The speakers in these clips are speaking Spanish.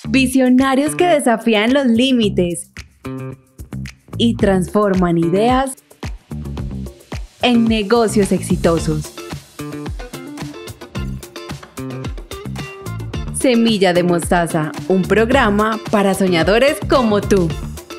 Visionarios que desafían los límites y transforman ideas en negocios exitosos. Semilla de Mostaza, un programa para soñadores como tú.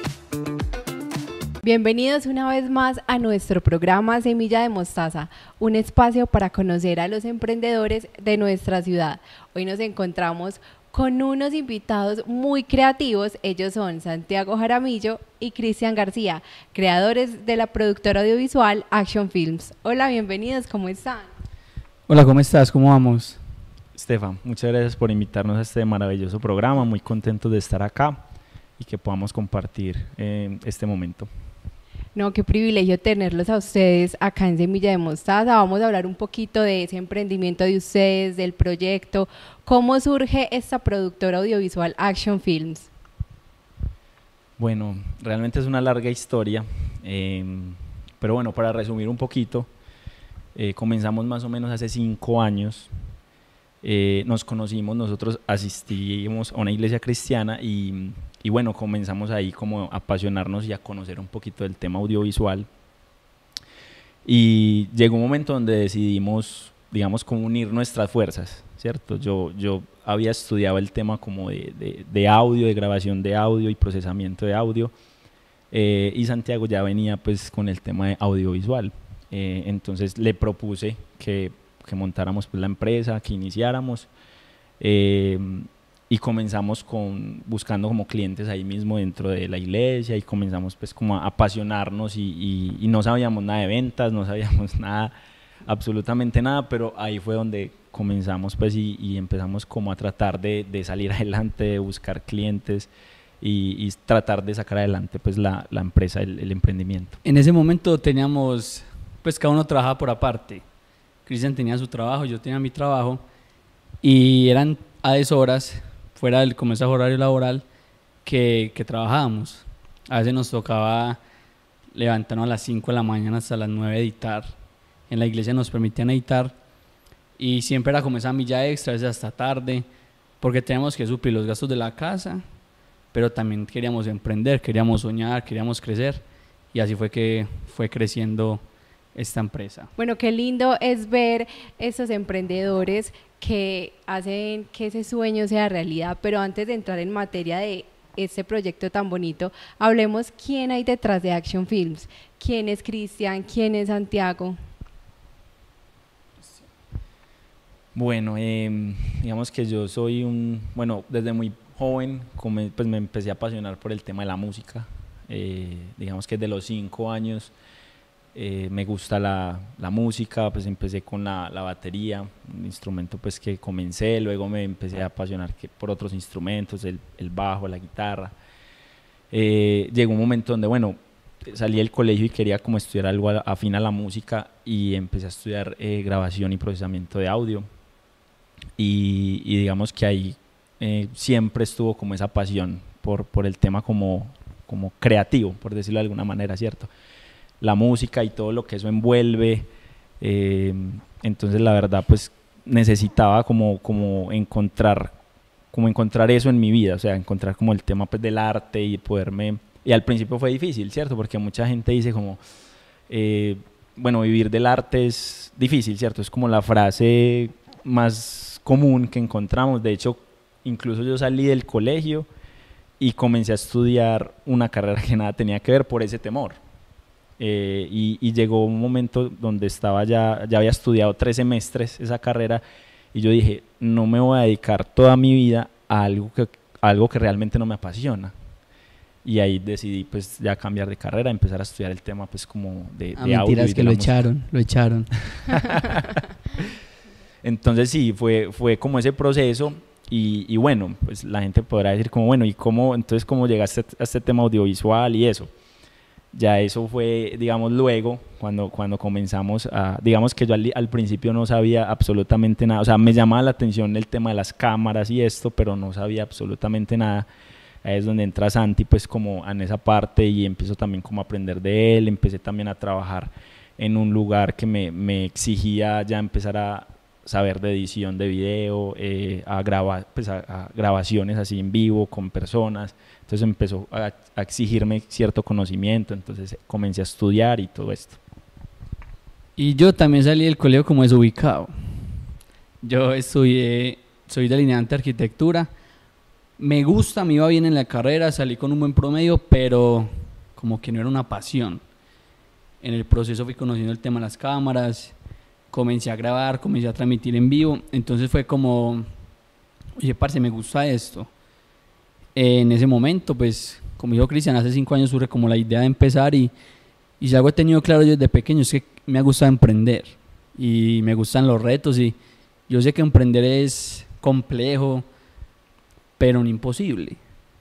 Bienvenidos una vez más a nuestro programa Semilla de Mostaza, un espacio para conocer a los emprendedores de nuestra ciudad. Hoy nos encontramos con unos invitados muy creativos. Ellos son Santiago Jaramillo y Cristian García, creadores de la productora audiovisual Action Films. Hola, bienvenidos, ¿cómo están? Hola, ¿cómo estás? ¿Cómo vamos? Estefan, muchas gracias por invitarnos a este maravilloso programa, muy contentos de estar acá y que podamos compartir este momento. No, qué privilegio tenerlos a ustedes acá en Semilla de Mostaza. Vamos a hablar un poquito de ese emprendimiento de ustedes, del proyecto. ¿Cómo surge esta productora audiovisual Action Films? Bueno, realmente es una larga historia, pero bueno, para resumir un poquito, comenzamos más o menos hace 5 años. Nos conocimos, nosotros asistimos a una iglesia cristiana y bueno, comenzamos ahí como a apasionarnos y a conocer un poquito del tema audiovisual, y llegó un momento donde decidimos, digamos, como unir nuestras fuerzas, ¿cierto? Yo había estudiado el tema como de audio, de grabación de audio y procesamiento de audio, y Santiago ya venía pues con el tema de audiovisual, entonces le propuse que montáramos pues la empresa, que iniciáramos, y comenzamos buscando como clientes ahí mismo dentro de la iglesia, y comenzamos pues como a apasionarnos y no sabíamos nada de ventas, no sabíamos nada, absolutamente nada, pero ahí fue donde comenzamos pues y empezamos como a tratar de salir adelante, de buscar clientes y tratar de sacar adelante pues la empresa, el emprendimiento. En ese momento teníamos, pues cada uno trabajaba por aparte. Cristian tenía su trabajo, yo tenía mi trabajo, y eran a deshoras, fuera del comienzo horario laboral, que trabajábamos. A veces nos tocaba levantarnos a las 5 de la mañana hasta las 9 a editar. En la iglesia nos permitían editar, y siempre era como esa milla extra, a veces hasta tarde, porque teníamos que suplir los gastos de la casa, pero también queríamos emprender, queríamos soñar, queríamos crecer, y así fue que fue creciendo esta empresa. Bueno, qué lindo es ver esos emprendedores que hacen que ese sueño sea realidad, pero antes de entrar en materia de este proyecto tan bonito, hablemos quién hay detrás de Action Films. ¿Quién es Cristian? ¿Quién es Santiago? Bueno, digamos que yo soy desde muy joven pues me empecé a apasionar por el tema de la música, digamos que desde los 5 años me gusta la música, pues empecé con la batería, un instrumento pues que comencé, luego me empecé a apasionar por otros instrumentos, el bajo, la guitarra. Llegó un momento donde, bueno, salí del colegio y quería como estudiar algo afín a la música, y empecé a estudiar grabación y procesamiento de audio, y digamos que ahí siempre estuvo como esa pasión por el tema como creativo, por decirlo de alguna manera, ¿cierto? La música y todo lo que eso envuelve, entonces la verdad pues necesitaba como encontrar eso en mi vida, o sea, encontrar como el tema pues del arte y y al principio fue difícil, ¿cierto? Porque mucha gente dice como, bueno, vivir del arte es difícil, ¿cierto? Es como la frase más común que encontramos. De hecho, incluso yo salí del colegio y comencé a estudiar una carrera que nada tenía que ver por ese temor. Y llegó un momento donde ya había estudiado 3 semestres esa carrera, y yo dije, no me voy a dedicar toda mi vida a algo que realmente no me apasiona, y ahí decidí pues ya cambiar de carrera, empezar a estudiar el tema pues como de audio. Mentiras, que lo echaron. Entonces sí, fue como ese proceso, y bueno, pues la gente podrá decir como, bueno, ¿y cómo llegaste a este tema audiovisual y eso? Ya eso fue, digamos, luego, cuando comenzamos digamos que yo al principio no sabía absolutamente nada, o sea, me llamaba la atención el tema de las cámaras y esto, pero no sabía absolutamente nada. Ahí es donde entra Santi, pues como en esa parte, y empiezo también como a aprender de él, empecé también a trabajar en un lugar que me exigía ya empezar a saber de edición de video, pues a grabaciones así en vivo con personas. Entonces empezó a exigirme cierto conocimiento, entonces comencé a estudiar y todo esto. Y yo también salí del colegio como desubicado. Yo estudié, soy delineante de arquitectura. Me gusta, me iba bien en la carrera, salí con un buen promedio, pero como que no era una pasión. En el proceso fui conociendo el tema de las cámaras, comencé a grabar, comencé a transmitir en vivo, entonces fue como, oye, parce, me gusta esto. En ese momento, pues, como dijo Cristian, hace 5 años surge como la idea de empezar y si algo he tenido claro yo desde pequeño es que me ha gustado emprender y me gustan los retos y yo sé que emprender es complejo, pero no imposible.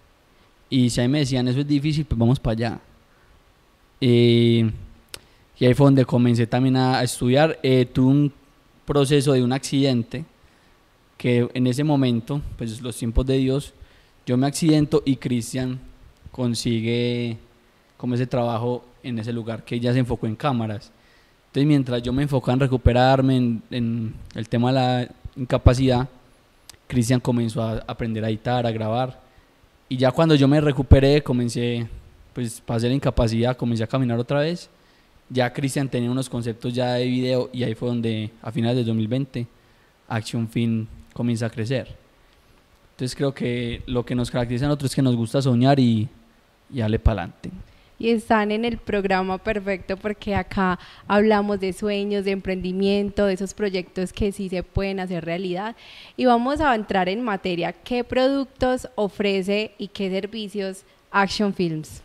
Y si a mí me decían, eso es difícil, pues vamos para allá. Y ahí fue donde comencé también a estudiar. Tuve un proceso de un accidente que en ese momento, pues los tiempos de Dios, yo me accidento y Cristian consigue como ese trabajo en ese lugar que ya se enfocó en cámaras. Entonces mientras yo me enfocaba en recuperarme en el tema de la incapacidad, Cristian comenzó a aprender a editar, a grabar, y ya cuando yo me recuperé, comencé, pues pasé la incapacidad, comencé a caminar otra vez. Ya Cristian tenía unos conceptos ya de video y ahí fue donde a finales de 2020 Action Film comienza a crecer. Entonces creo que lo que nos caracteriza a nosotros es que nos gusta soñar y darle para adelante. Y están en el programa perfecto porque acá hablamos de sueños, de emprendimiento, de esos proyectos que sí se pueden hacer realidad. Y vamos a entrar en materia. ¿Qué productos ofrece y qué servicios Action Films?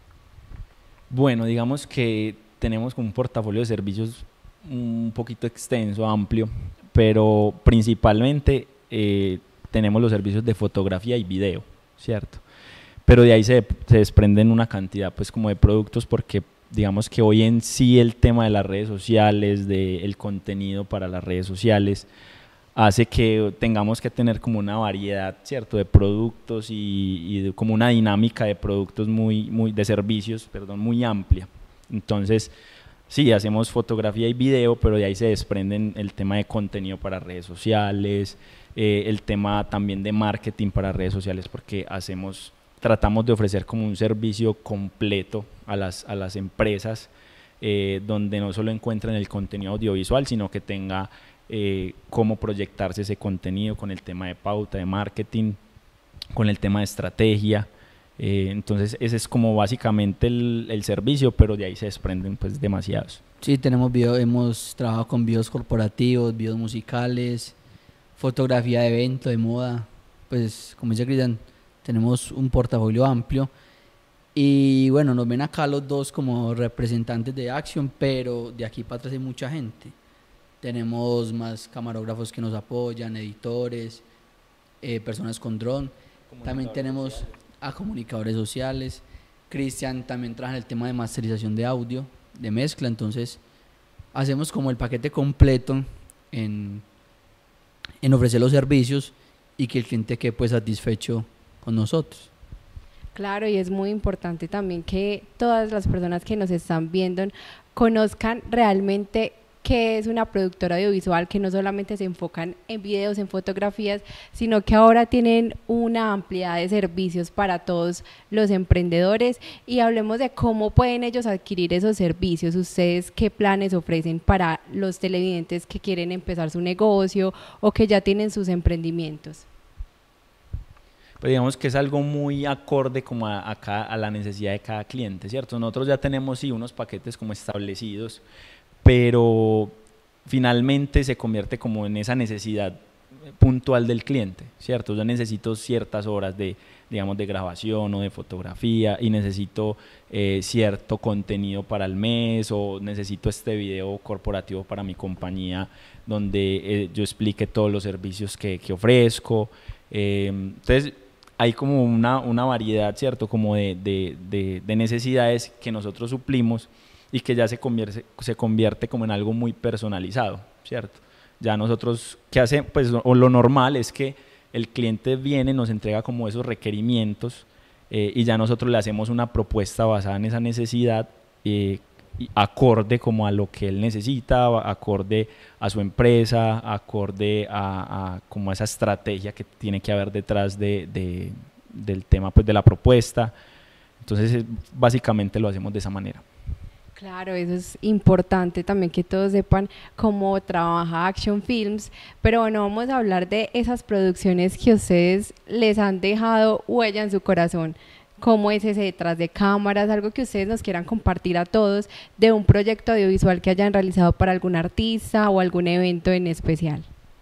Bueno, digamos que tenemos como un portafolio de servicios un poquito extenso, amplio, pero principalmente tenemos los servicios de fotografía y video, ¿cierto? Pero de ahí se desprenden una cantidad pues como de productos porque digamos que hoy en sí el tema de las redes sociales, del contenido para las redes sociales, hace que tengamos que tener como una variedad, ¿cierto?, de productos y como una dinámica de productos de servicios, perdón, muy amplia. Entonces, sí, hacemos fotografía y video, pero de ahí se desprenden el tema de contenido para redes sociales, el tema también de marketing para redes sociales, porque tratamos de ofrecer como un servicio completo a las empresas, donde no solo encuentran el contenido audiovisual, sino que tenga cómo proyectarse ese contenido con el tema de pauta, de marketing, con el tema de estrategia. Entonces ese es como básicamente el servicio, pero de ahí se desprenden pues demasiados. Sí, tenemos video, hemos trabajado con videos corporativos, videos musicales, fotografía de evento, de moda. Pues como dice Cristian, tenemos un portafolio amplio y bueno, nos ven acá los dos como representantes de Action, pero de aquí para atrás hay mucha gente. Tenemos más camarógrafos que nos apoyan, editores, personas con dron, también tenemos a comunicadores sociales. Cristian también trabaja en el tema de masterización de audio, de mezcla, entonces hacemos como el paquete completo en ofrecer los servicios y que el cliente quede pues satisfecho con nosotros. Claro, y es muy importante también que todas las personas que nos están viendo conozcan realmente qué es una productora audiovisual, que no solamente se enfocan en videos, en fotografías, sino que ahora tienen una ampliedad de servicios para todos los emprendedores. Y hablemos de cómo pueden ellos adquirir esos servicios. Ustedes, ¿qué planes ofrecen para los televidentes que quieren empezar su negocio o que ya tienen sus emprendimientos? Pues digamos que es algo muy acorde como a la necesidad de cada cliente, ¿cierto? Nosotros ya tenemos sí unos paquetes como establecidos, pero finalmente se convierte como en esa necesidad puntual del cliente, ¿cierto? Yo necesito ciertas horas de grabación o de fotografía y necesito cierto contenido para el mes, o necesito este video corporativo para mi compañía donde yo explique todos los servicios que ofrezco. Entonces hay como una variedad, ¿cierto?, como de necesidades que nosotros suplimos y que ya se convierte como en algo muy personalizado, ¿cierto? Ya nosotros, ¿qué hace? Pues lo normal es que el cliente viene, nos entrega como esos requerimientos y ya nosotros le hacemos una propuesta basada en esa necesidad, acorde como a lo que él necesita, acorde a su empresa, acorde a como esa estrategia que tiene que haber detrás del tema, pues de la propuesta. Entonces básicamente lo hacemos de esa manera. Claro, eso es importante también que todos sepan cómo trabaja Action Films, pero bueno, vamos a hablar de esas producciones que ustedes les han dejado huella en su corazón. ¿Cómo es ese detrás de cámaras? Algo que ustedes nos quieran compartir a todos de un proyecto audiovisual que hayan realizado para algún artista o algún evento en especial.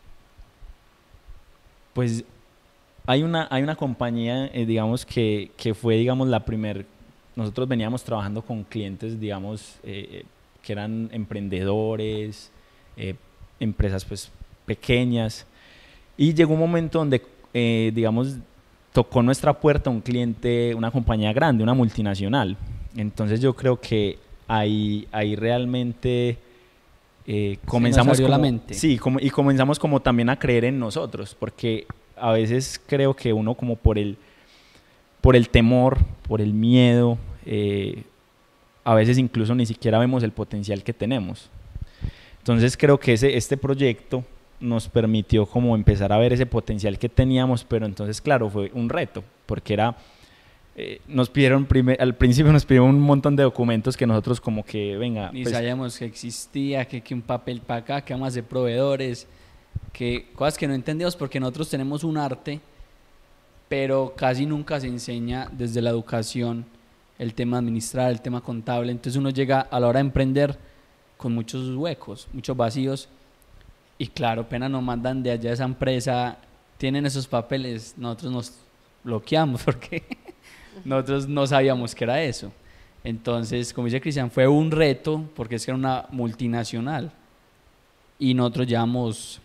Pues hay una compañía, digamos, que fue, digamos, la primera. Nosotros veníamos trabajando con clientes, digamos, que eran emprendedores, empresas pues pequeñas, y llegó un momento donde, digamos, tocó nuestra puerta un cliente, una compañía grande, una multinacional. Entonces yo creo que ahí realmente comenzamos la mente. Sí, y comenzamos como también a creer en nosotros, porque a veces creo que uno como por el temor, por el miedo, a veces incluso ni siquiera vemos el potencial que tenemos. Entonces creo que este proyecto nos permitió como empezar a ver ese potencial que teníamos, pero entonces claro, fue un reto, porque era, nos pidieron al principio nos pidieron un montón de documentos que nosotros como que, venga. Ni pues, sabíamos que existía, que un papel para acá, que vamos a hacer proveedores, que cosas que no entendíamos porque nosotros tenemos un arte, pero casi nunca se enseña desde la educación el tema administrar, el tema contable. Entonces uno llega a la hora de emprender con muchos huecos, muchos vacíos, y claro, apenas nos mandan de allá esa empresa, tienen esos papeles, nosotros nos bloqueamos porque nosotros no sabíamos que era eso. Entonces, como dice Cristian, fue un reto porque es que era una multinacional y nosotros llevamos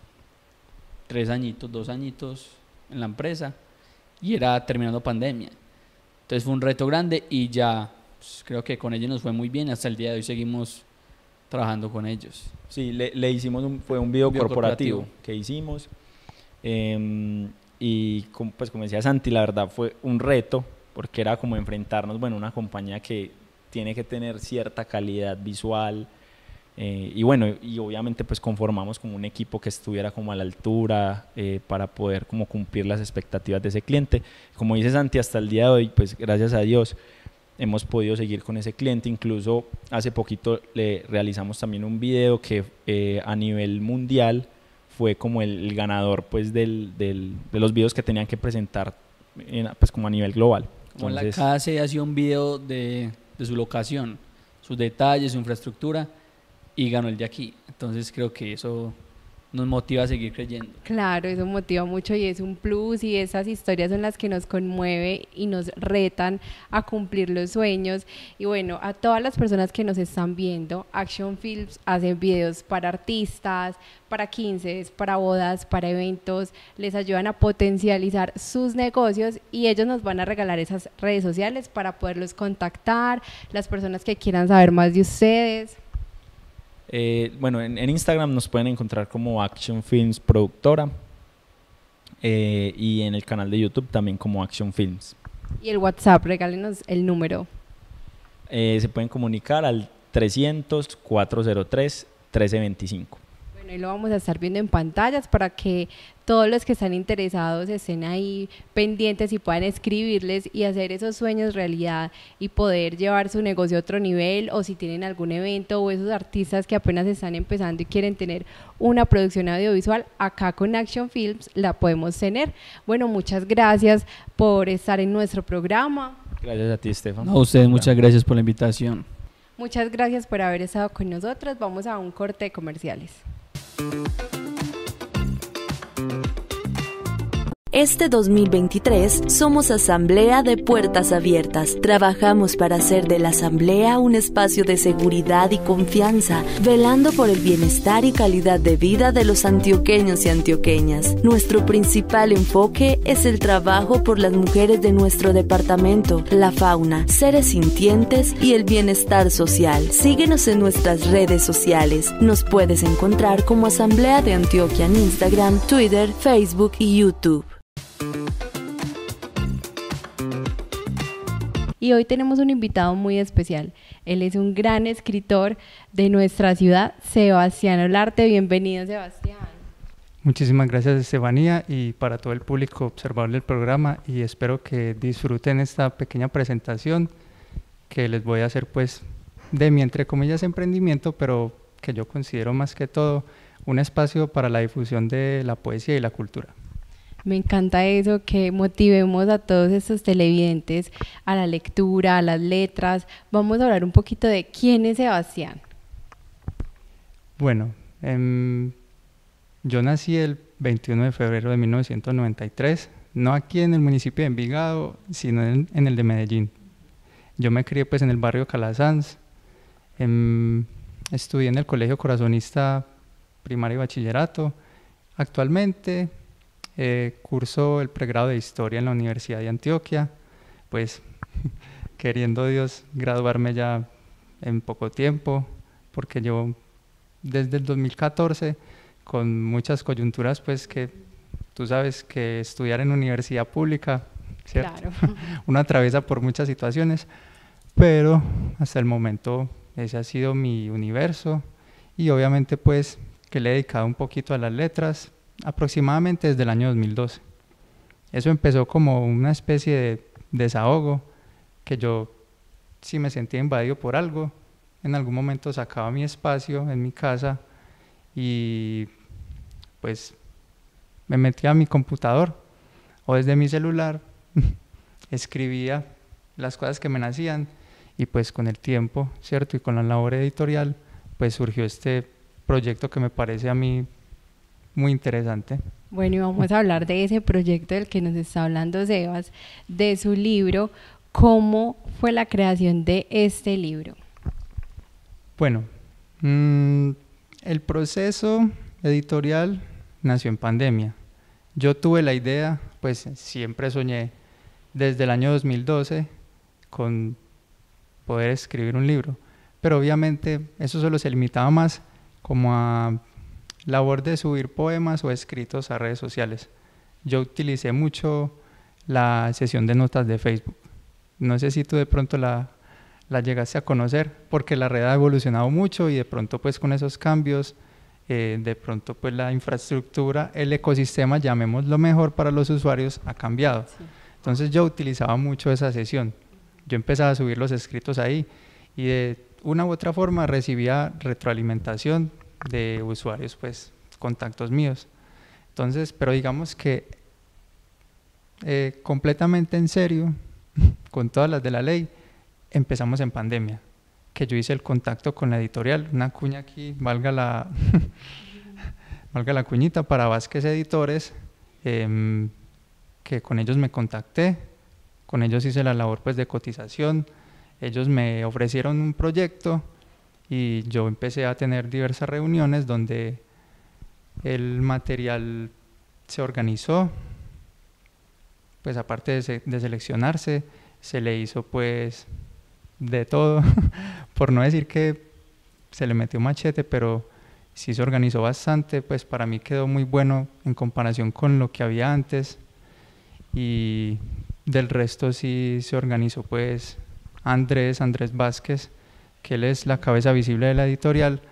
2 añitos en la empresa y era terminando pandemia. Entonces fue un reto grande y ya pues, creo que con ellos nos fue muy bien. Hasta el día de hoy seguimos trabajando con ellos. Sí, le hicimos fue un video corporativo que hicimos, y pues como decía Santi, la verdad fue un reto porque era como enfrentarnos, bueno, una compañía que tiene que tener cierta calidad visual, y bueno, y obviamente pues conformamos como un equipo que estuviera como a la altura, para poder como cumplir las expectativas de ese cliente. Como dice Santi, hasta el día de hoy, pues gracias a Dios, hemos podido seguir con ese cliente. Incluso hace poquito le realizamos también un video que a nivel mundial fue como el ganador pues de los videos que tenían que presentar pues como a nivel global. Entonces, cada sede hacía un video de su locación, sus detalles, su infraestructura, y ganó el de aquí. Entonces creo que eso nos motiva a seguir creyendo. Claro, eso motiva mucho y es un plus, y esas historias son las que nos conmueve y nos retan a cumplir los sueños. Y bueno, a todas las personas que nos están viendo, Action Films hace videos para artistas, para 15, para bodas, para eventos, les ayudan a potencializar sus negocios y ellos nos van a regalar esas redes sociales para poderlos contactar, las personas que quieran saber más de ustedes. Bueno, en Instagram nos pueden encontrar como Action Films Productora, y en el canal de YouTube también como Action Films. Y el WhatsApp, regálenos el número. Se pueden comunicar al 300-403-1325. Bueno, y lo vamos a estar viendo en pantallas para que todos los que están interesados estén ahí pendientes y puedan escribirles y hacer esos sueños realidad y poder llevar su negocio a otro nivel, o si tienen algún evento o esos artistas que apenas están empezando y quieren tener una producción audiovisual, acá con Action Films la podemos tener. Bueno, muchas gracias por estar en nuestro programa. Gracias a ti, Estefan. A ustedes muchas gracias por la invitación. Muchas gracias por haber estado con nosotros. Vamos a un corte de comerciales. Este 2023 somos Asamblea de Puertas Abiertas. Trabajamos para hacer de la Asamblea un espacio de seguridad y confianza, velando por el bienestar y calidad de vida de los antioqueños y antioqueñas. Nuestro principal enfoque es el trabajo por las mujeres de nuestro departamento, la fauna, seres sintientes y el bienestar social. Síguenos en nuestras redes sociales. Nos puedes encontrar como Asamblea de Antioquia en Instagram, Twitter, Facebook y YouTube. y hoy tenemos un invitado muy especial. Él es un gran escritor de nuestra ciudad, Sebastián Olarte. Bienvenido, Sebastián. Muchísimas gracias, Estefanía, y para todo el público observador del programa, y espero que disfruten esta pequeña presentación que les voy a hacer pues de mi, entre comillas, emprendimiento, pero que yo considero más que todo un espacio para la difusión de la poesía y la cultura. Me encanta eso, que motivemos a todos estos televidentes a la lectura, a las letras. Vamos a hablar un poquito de quién es Sebastián. Bueno, yo nací el 21 de febrero de 1993, no aquí en el municipio de Envigado, sino en el de Medellín. Yo me crié pues en el barrio Calasanz, estudié en el Colegio Corazonista primaria y bachillerato. Actualmente curso el pregrado de Historia en la Universidad de Antioquia, pues queriendo Dios graduarme ya en poco tiempo, porque yo desde el 2014 con muchas coyunturas, pues que tú sabes que estudiar en universidad pública, ¿cierto? Claro. Uno atraviesa por muchas situaciones, pero hasta el momento ese ha sido mi universo, y obviamente pues que le he dedicado un poquito a las letras, aproximadamente desde el año 2012. Eso empezó como una especie de desahogo, que yo, si me sentía invadido por algo, en algún momento sacaba mi espacio en mi casa y pues me metía a mi computador o desde mi celular escribía las cosas que me nacían, y pues con el tiempo, ¿cierto? Y con la labor editorial, pues surgió este proyecto que me parece a mí muy interesante. Bueno, y vamos a hablar de ese proyecto del que nos está hablando Sebas, de su libro. ¿Cómo fue la creación de este libro? Bueno, el proceso editorial nació en pandemia. Yo tuve la idea, pues siempre soñé desde el año 2012 con poder escribir un libro, pero obviamente eso solo se limitaba más como a labor de subir poemas o escritos a redes sociales. Yo utilicé mucho la sesión de notas de Facebook. No sé si tú de pronto la llegaste a conocer, porque la red ha evolucionado mucho y de pronto pues con esos cambios, de pronto pues la infraestructura, el ecosistema, llamémoslo mejor, para los usuarios ha cambiado. Sí. Entonces yo utilizaba mucho esa sesión. Yo empezaba a subir los escritos ahí y de una u otra forma recibía retroalimentación de usuarios, pues contactos míos. Entonces, pero digamos que completamente en serio, con todas las de la ley, empezamos en pandemia, que yo hice el contacto con la editorial, una cuña aquí, valga la cuñita, para Vázquez Editores, que con ellos me contacté, con ellos hice la labor pues de cotización, ellos me ofrecieron un proyecto y yo empecé a tener diversas reuniones donde el material se organizó, pues aparte de seleccionarse, se le hizo pues de todo, por no decir que se le metió machete, pero sí se organizó bastante, pues para mí quedó muy bueno en comparación con lo que había antes, y del resto sí se organizó pues Andrés Vázquez, que él es la cabeza visible de la editorial.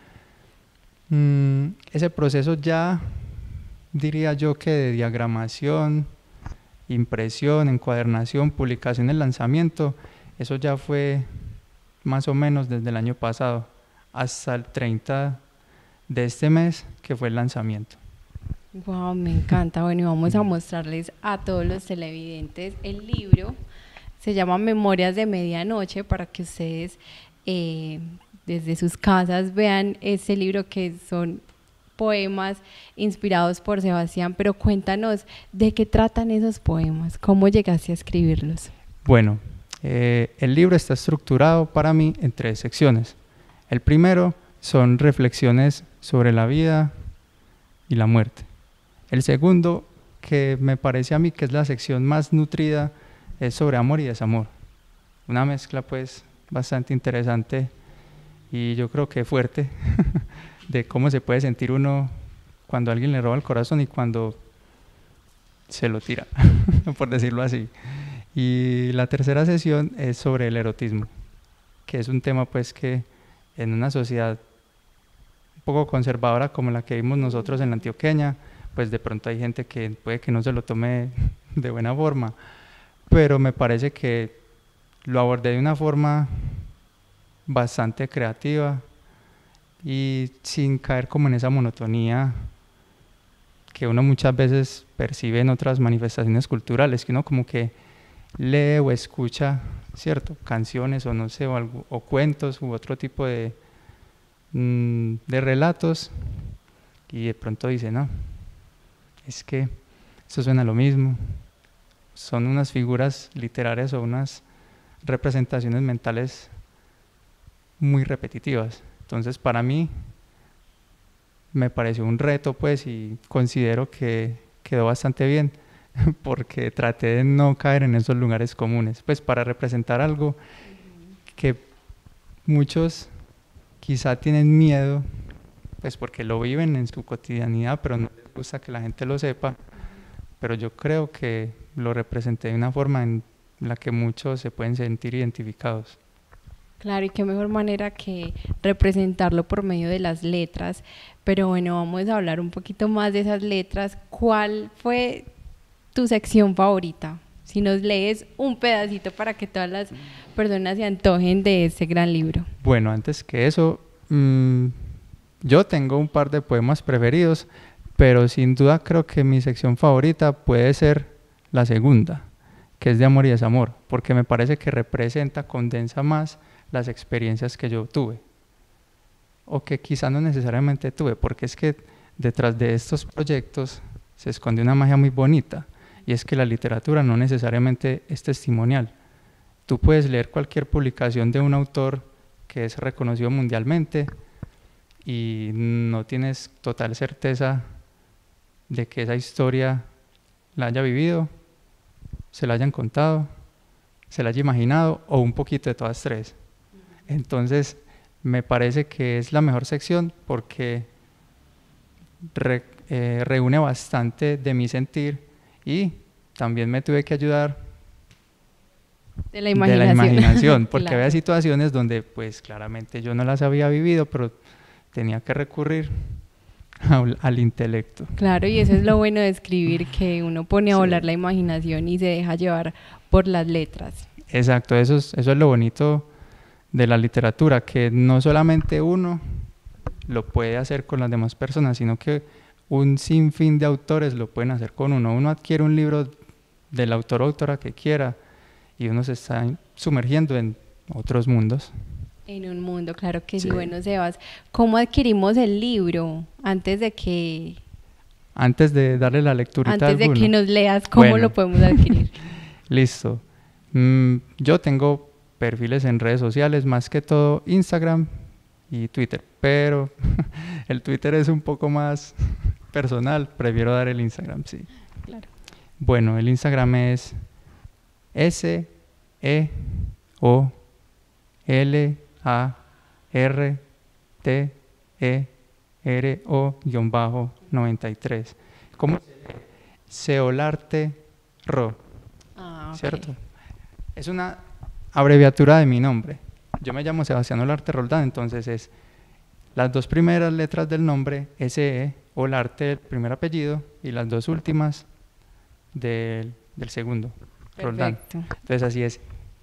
Ese proceso ya diría yo que de diagramación, impresión, encuadernación, publicación, el lanzamiento, eso ya fue más o menos desde el año pasado hasta el 30 de este mes, que fue el lanzamiento. Wow, me encanta. Bueno, y vamos a mostrarles a todos los televidentes el libro. Se llama Memorias de Medianoche, para que ustedes desde sus casas vean este libro, que son poemas inspirados por Sebastián. Pero cuéntanos, ¿de qué tratan esos poemas? ¿Cómo llegaste a escribirlos? Bueno, el libro está estructurado para mí en 3 secciones. El primero son reflexiones sobre la vida y la muerte. El segundo, que me parece a mí que es la sección más nutrida, es sobre amor y desamor. Una mezcla pues bastante interesante y yo creo que fuerte de cómo se puede sentir uno cuando alguien le roba el corazón y cuando se lo tira, por decirlo así. Y la tercera sesión es sobre el erotismo, que es un tema pues que en una sociedad un poco conservadora como la que vimos nosotros en la antioqueña, pues de pronto hay gente que puede que no se lo tome de buena forma, pero me parece que lo abordé de una forma bastante creativa y sin caer como en esa monotonía que uno muchas veces percibe en otras manifestaciones culturales, que uno como que lee o escucha, ¿cierto? Canciones o no sé, o cuentos u otro tipo de relatos y de pronto dice, no, es que eso suena lo mismo, son unas figuras literarias o unas representaciones mentales muy repetitivas. Entonces para mí me pareció un reto pues y considero que quedó bastante bien porque traté de no caer en esos lugares comunes, pues para representar algo que muchos quizá tienen miedo, pues porque lo viven en su cotidianidad, pero no les gusta que la gente lo sepa, pero yo creo que lo representé de una forma en la que muchos se pueden sentir identificados. Claro, y qué mejor manera que representarlo por medio de las letras. Pero bueno, vamos a hablar un poquito más de esas letras. ¿Cuál fue tu sección favorita? Si nos lees un pedacito para que todas las personas se antojen de este gran libro. Bueno, antes que eso, yo tengo un par de poemas preferidos, pero sin duda creo que mi sección favorita puede ser la segunda, que es de amor y desamor, porque me parece que representa, condensa más las experiencias que yo tuve, o que quizá no necesariamente tuve, porque es que detrás de estos proyectos se esconde una magia muy bonita, y es que la literatura no necesariamente es testimonial. Tú puedes leer cualquier publicación de un autor que es reconocido mundialmente y no tienes total certeza de que esa historia la haya vivido, se la hayan contado, se la haya imaginado o un poquito de todas tres. Entonces me parece que es la mejor sección porque reúne bastante de mi sentir y también me tuve que ayudar de la imaginación, porque claro. Había situaciones donde pues claramente yo no las había vivido, pero tenía que recurrir al intelecto. Claro, y eso es lo bueno de escribir, que uno pone a volar la imaginación y se deja llevar por las letras. Exacto, eso es lo bonito de la literatura, que no solamente uno lo puede hacer con las demás personas, sino que un sinfín de autores lo pueden hacer con uno. Uno adquiere un libro del autor o autora que quiera y uno se está sumergiendo en otros mundos. En un mundo, claro que sí. Bueno, Sebas, ¿cómo adquirimos el libro? Antes de darle la lecturita a alguno. Antes de que nos leas, ¿cómo lo podemos adquirir? Listo. Yo tengo perfiles en redes sociales, más que todo Instagram y Twitter, pero el Twitter es un poco más personal, prefiero dar el Instagram, sí. Claro. Bueno, el Instagram es SEOLARTERO-93. ¿Cómo? SEOLARTERO, ¿cierto? Es una abreviatura de mi nombre. Yo me llamo Sebastián Olarte Roldán, entonces es las dos primeras letras del nombre, SE, Olarte, el primer apellido, y las dos últimas del segundo, Roldán. Entonces así es,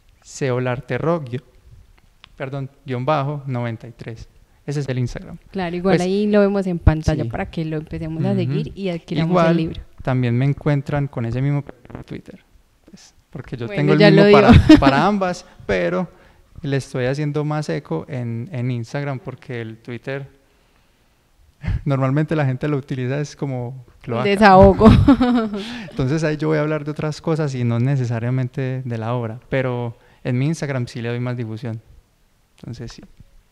_93. Ese es el Instagram. Claro, igual pues, ahí lo vemos en pantalla para que lo empecemos a seguir y adquiramos igual, el libro. También me encuentran con ese mismo Twitter, pues, porque yo tengo el mismo para ambas, pero le estoy haciendo más eco en Instagram porque el Twitter normalmente la gente lo utiliza es como cloaca. Desahogo. Entonces ahí yo voy a hablar de otras cosas y no necesariamente de la obra, pero en mi Instagram sí le doy más difusión. Entonces sí.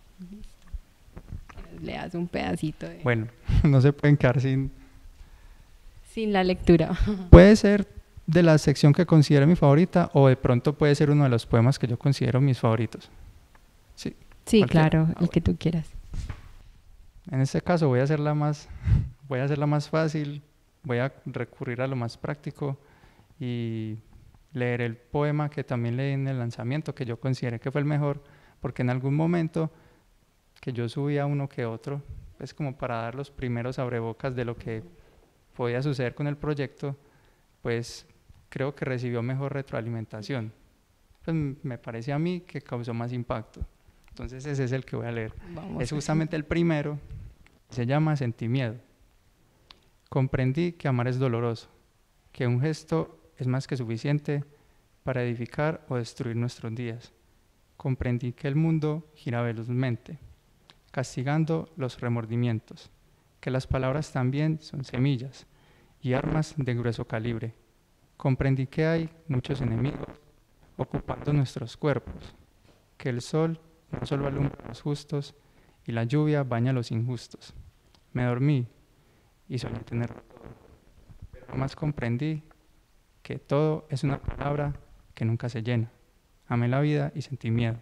Le das un pedacito de... Bueno, no se pueden quedar sin la lectura. Puede ser de la sección que considero mi favorita o de pronto puede ser uno de los poemas que yo considero mis favoritos. Sí, claro, el que tú quieras. En este caso voy a hacerla más fácil, voy a recurrir a lo más práctico y leer el poema que también leí en el lanzamiento, que yo consideré que fue el mejor, porque en algún momento que yo subía uno que otro, pues como para dar los primeros abrebocas de lo que podía suceder con el proyecto, pues creo que recibió mejor retroalimentación. Pues me parece a mí que causó más impacto. Entonces ese es el que voy a leer. Es justamente el primero, se llama Sentí miedo. Comprendí que amar es doloroso, que un gesto es más que suficiente para edificar o destruir nuestros días. Comprendí que el mundo gira velozmente, castigando los remordimientos, que las palabras también son semillas y armas de grueso calibre. Comprendí que hay muchos enemigos ocupando nuestros cuerpos, que el sol no solo alumbra a los justos y la lluvia baña a los injustos. Me dormí y soñé tenerlo todo, pero jamás comprendí que todo es una palabra que nunca se llena. Amé la vida y sentí miedo.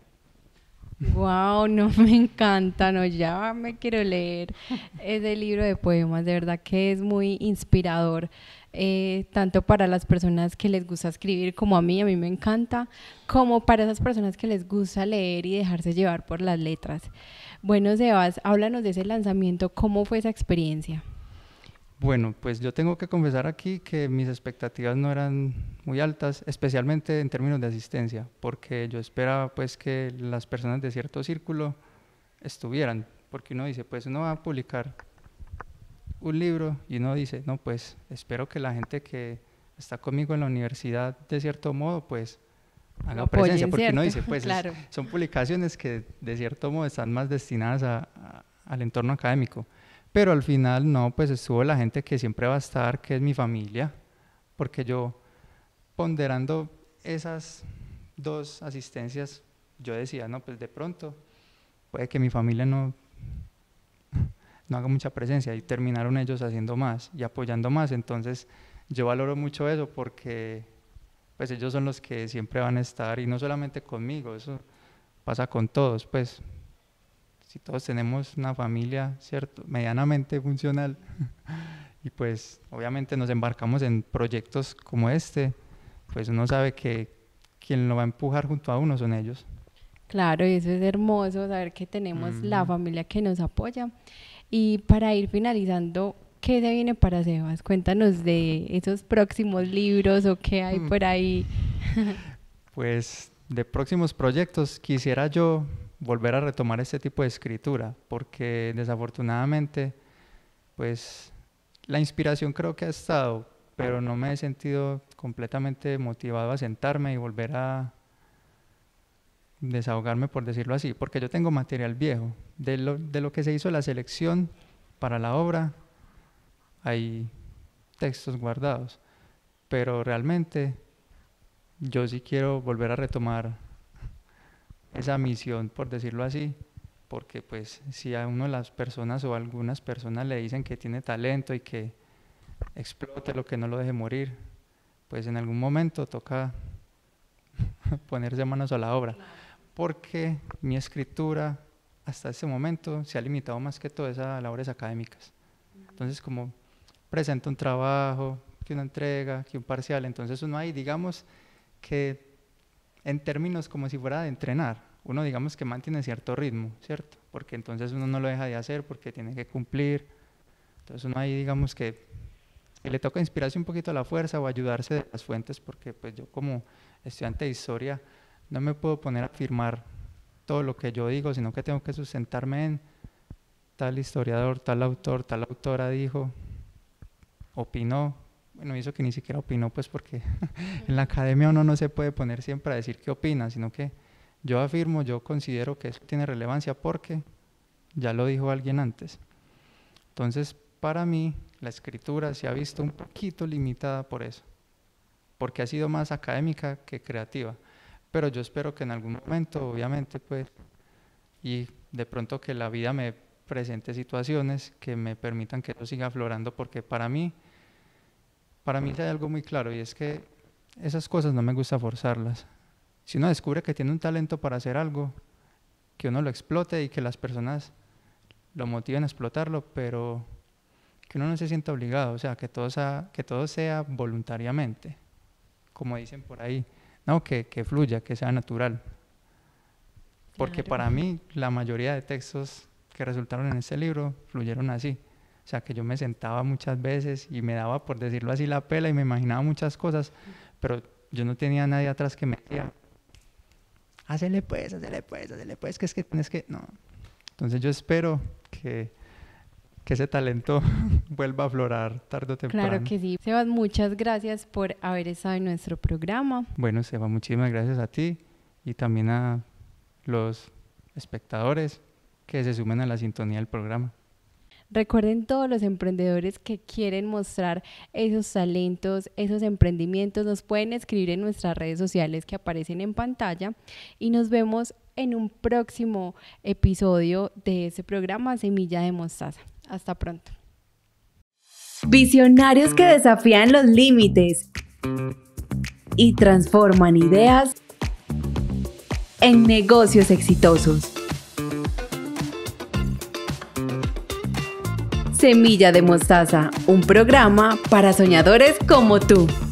Wow, no, me encanta, no, ya me quiero leer ese libro de poemas, de verdad que es muy inspirador, tanto para las personas que les gusta escribir como a mí me encanta, como para esas personas que les gusta leer y dejarse llevar por las letras. Bueno, Sebas, háblanos de ese lanzamiento, ¿cómo fue esa experiencia? Bueno, pues yo tengo que confesar aquí que mis expectativas no eran muy altas, especialmente en términos de asistencia, porque yo esperaba pues que las personas de cierto círculo estuvieran, porque uno dice, pues uno va a publicar un libro y uno dice, no, pues espero que la gente que está conmigo en la universidad de cierto modo pues haga presencia, porque uno dice, pues claro, son publicaciones que de cierto modo están más destinadas al entorno académico. Pero al final no, pues estuvo la gente que siempre va a estar, que es mi familia, porque yo ponderando esas dos asistencias, yo decía, no, pues de pronto puede que mi familia no haga mucha presencia, y terminaron ellos haciendo más y apoyando más. Entonces yo valoro mucho eso, porque pues ellos son los que siempre van a estar, y no solamente conmigo, eso pasa con todos, pues si todos tenemos una familia, ¿cierto?, medianamente funcional, y pues obviamente nos embarcamos en proyectos como este, pues uno sabe que quien lo va a empujar junto a uno son ellos. Claro, y eso es hermoso, saber que tenemos la familia que nos apoya. Y para ir finalizando, ¿qué se viene para Sebas? Cuéntanos de esos próximos libros o qué hay por ahí. Pues de próximos proyectos quisiera yo volver a retomar este tipo de escritura, porque desafortunadamente pues la inspiración creo que ha estado, pero no me he sentido completamente motivado a sentarme y volver a desahogarme, por decirlo así, porque yo tengo material viejo de lo que se hizo la selección para la obra, hay textos guardados, pero realmente yo sí quiero volver a retomar esa misión, por decirlo así, porque pues si a uno de las personas o a algunas personas le dicen que tiene talento y que explote lo, que no lo deje morir, pues en algún momento toca ponerse manos a la obra, porque mi escritura hasta ese momento se ha limitado más que todo a labores académicas. Entonces, como presento un trabajo, que una entrega, que un parcial, entonces uno ahí, digamos que en términos como si fuera de entrenar, uno digamos que mantiene cierto ritmo, ¿cierto? Porque entonces uno no lo deja de hacer porque tiene que cumplir. Entonces uno ahí digamos que le toca inspirarse un poquito a la fuerza o ayudarse de las fuentes, porque pues yo como estudiante de historia no me puedo poner a afirmar todo lo que yo digo, sino que tengo que sustentarme en tal historiador, tal autor, tal autora dijo, opinó. Bueno, hizo que ni siquiera opinó, pues porque en la academia uno no se puede poner siempre a decir qué opina, sino que yo afirmo, yo considero que eso tiene relevancia porque ya lo dijo alguien antes. Entonces, para mí, la escritura se ha visto un poquito limitada por eso, porque ha sido más académica que creativa. Pero yo espero que en algún momento, obviamente, pues, y de pronto que la vida me presente situaciones que me permitan que eso siga aflorando, porque para mí hay algo muy claro, y es que esas cosas no me gusta forzarlas. Si uno descubre que tiene un talento para hacer algo, que uno lo explote y que las personas lo motiven a explotarlo, pero que uno no se sienta obligado, o sea, que todo sea voluntariamente, como dicen por ahí, no, que fluya, que sea natural. Porque Claro. para mí la mayoría de textos que resultaron en este libro fluyeron así. O sea, que yo me sentaba muchas veces y me daba, por decirlo así, la pela y me imaginaba muchas cosas, pero yo no tenía nadie atrás que me decía, hácele pues, que es que tienes que... No. Entonces yo espero que ese talento vuelva a aflorar tarde o temprano. Claro que sí. Sebas, muchas gracias por haber estado en nuestro programa. Bueno, Seba, muchísimas gracias a ti y también a los espectadores que se sumen a la sintonía del programa. Recuerden todos los emprendedores que quieren mostrar esos talentos, esos emprendimientos, nos pueden escribir en nuestras redes sociales que aparecen en pantalla y nos vemos en un próximo episodio de este programa Semilla de Mostaza. Hasta pronto. Visionarios que desafían los límites y transforman ideas en negocios exitosos. Semilla de Mostaza, un programa para soñadores como tú.